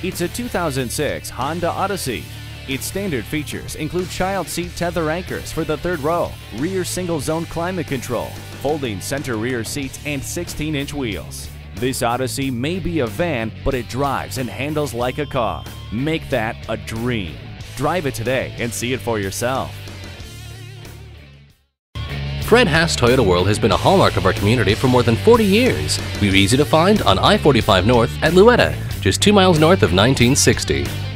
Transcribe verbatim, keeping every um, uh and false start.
It's a two thousand six Honda Odyssey. Its standard features include child seat tether anchors for the third row, rear single-zone climate control, folding center rear seats, and sixteen inch wheels. This Odyssey may be a van, but it drives and handles like a car. Make that a dream. Drive it today and see it for yourself. Fred Haas Toyota World has been a hallmark of our community for more than forty years. We're easy to find on I forty-five North at Louetta, just two miles north of nineteen sixty.